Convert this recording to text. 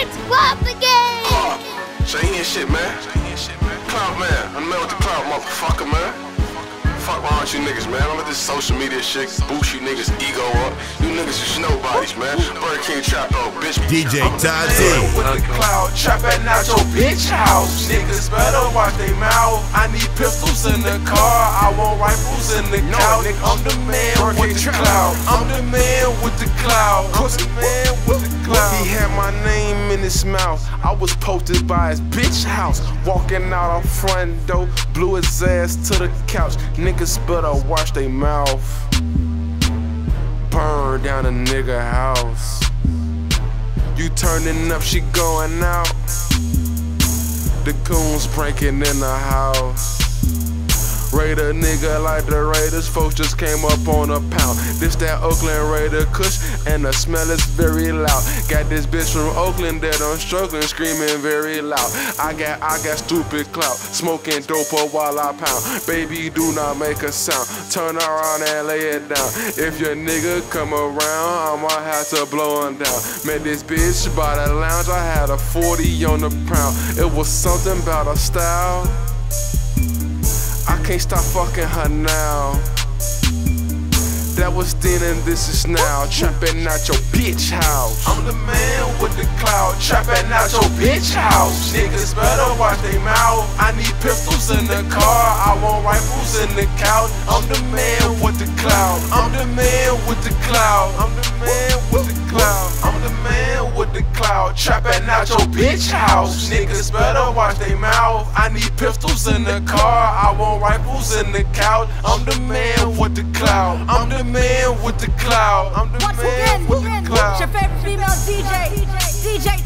Hen Gwoppa gang! So he ain't shit, man. Clout, man. I'm the man with the clout, motherfucker, man. Fuck around you niggas, man. Don't let this social media shit boost you niggas' ego up. You niggas is nobodies, man. Burger King trap though, bitch. DJ Tazi with the clout, trapping out your bitch house. Niggas better watch they mouth. I need pistols in the car. I want rifles in the couch. I'm the man with the clout. I'm the man with the clout. I'm the man with the clout. He had my name in his mouth. I was posted by his bitch house. Walking out our front door, blew his ass to the couch. Niggas better watch they mouth. Burn down a nigga house. You turning up, she going out. The goons breaking in the house. Raider nigga like the Raiders, folks just came up on a pound. This that Oakland Raider kush, and the smell is very loud. Got this bitch from Oakland that I'm struggling, screaming very loud. I got stupid clout, smoking dope while I pound. Baby, do not make a sound, turn around and lay it down. If your nigga come around, I'ma have to blow him down. Met this bitch by the lounge, I had a 40 on the pound. It was something about her style, I can't stop fucking her now. That was then and this is now. Trapping out your bitch house. I'm the man with the clout. Trapping out your bitch house. Niggas better watch they mouth. I need pistols in the car. I want rifles in the couch. I'm the man with the clout. I'm the man with the clout. I'm the man with the clout. I'm the man with the clout. Trapping out your bitch house. Niggas better watch they mouth. I need pistols in the car. I want rifles in the couch. I'm the man with the clout. I'm the man with the cloud. I'm the man with the cloud. Once again, it's your favorite female DJ, DJ